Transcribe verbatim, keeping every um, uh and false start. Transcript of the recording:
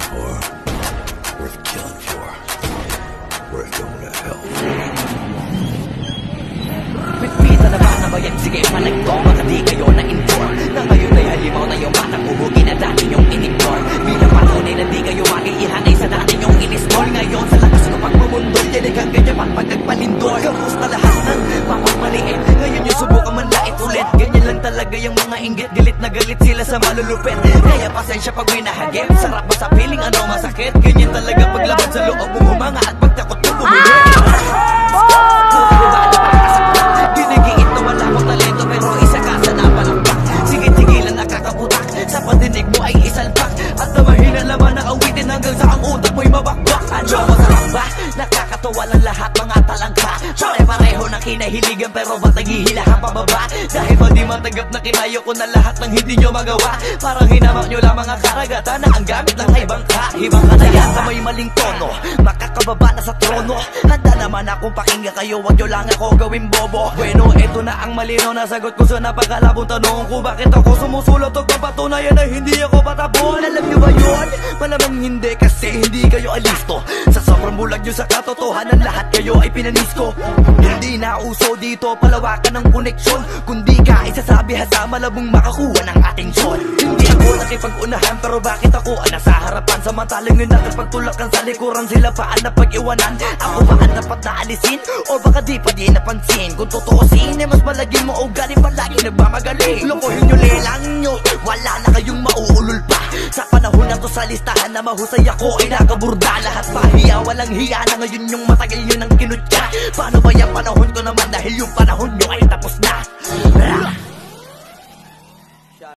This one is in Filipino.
for, worth killing for, worth going to hell. Pitpita na ba na ba yan? Sige, panagto, baka di kayo na-inform na ngayon ay halimaw na yung batang uhugin na dati nyong in-ignore. Bilang patunay na di kayo makiihanay sa dati nyong in-install. Ngayon sa lakas ng pagmumundol, yanig ang ganyaman pag nagpalindol. Kapos na lahat ng papapaliit, ngayon yung subukan man lait ulit. Ganyan lang talaga yung mga inggit, galit na galit sila sa malulupit. Kaya pasensya pag may nahagip, sarap ba sa piling ano masakit? Ganyan talaga paglaban sa loob mong humanga at pagtakot mo bumili. Ginigiit na wala akong talento pero isa ka sa napalakpak. Sige-sigilan nakakaputak, sa pandinig mo ay isalpak. At na mahina naman na awitin hanggang sa ang utak mo'y mabakbak. Ano masarap ba? Nakakatawa lang lahat mga talangka. Pare-pareho na kinahiligan pero ba't naghihilahan pababa? Dahil ba di matanggap na kinayo ko na lahat ng hindi nyo magawa? Parang hinamak nyo lang mga karagatan na ang gamit lang ay bangka. Ibang ka na yata may maling tono, makakababa na sa trono. Handa naman akong pakinggan kayo, wag nyo lang ako gawin bobo. Bueno, eto na ang malinaw na sagot ko sa napakalabong tanong ko. Bakit ako sumusulot o papatunayan na hindi ako patabon? Alam nyo ba yun? Malamang hindi kasi hindi kayo alisto. Sa sobrang bulag nyo sa katotohanan, lahat kayo ay pinanisko. Hindi na uso dito palawakan ng koneksyon, kundi ka isasabi sa malabong makakuha ng atensyon. Hindi ako nakipag-unahan pero bakit ako ang nasa harapan? Samantalang yun nakipagtulakan sa likuran, sila pa ang napag-iwanan. Ako ba ang dapat na alisin? O baka di pa di napansin? Kung tutuusin ay mas malaging mo o galing palagi nagmamagaling. Lokohin nyo, lelang nyo, wala na kayong mauulol pa. Sa panahon na to sa listahan na mahusay ako ay nakaburda. Lahat pahiya, walang hiya na ngayon yung matagal nyo nang kinutya. Paano ba yung panahon ko naman dahil yung panahon nyo ay tapos na?